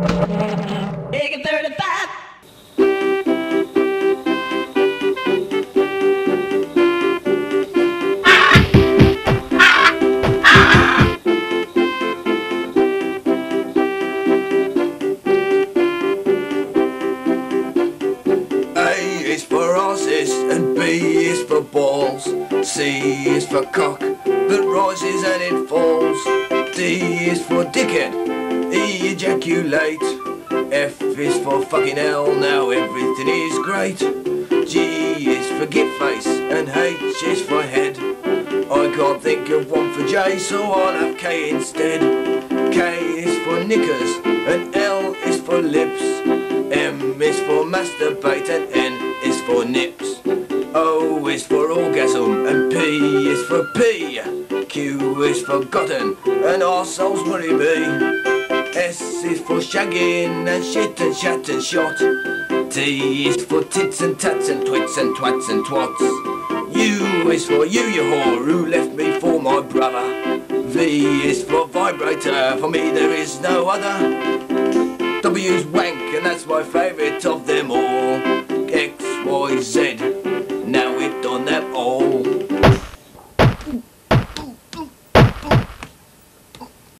Take 35. And B is for balls, C is for cock that rises and it falls, D is for dickhead, E ejaculate, F is for fucking hell, now everything is great, G is for git face and H is for head. I can't think of one for J, so I'll have K instead. K is for knickers and L is for lips, M is for masturbate and N is for nips. O is for orgasm and P is for pee. Q is forgotten and arseholes worry me. S is for shagging and shit and shat and shot. T is for tits and tats and twits and twats and twats. U is for you whore who left me for my brother. V is for vibrator, for me there is no other. W's wank and that's my favourite of them all. X, Y, Z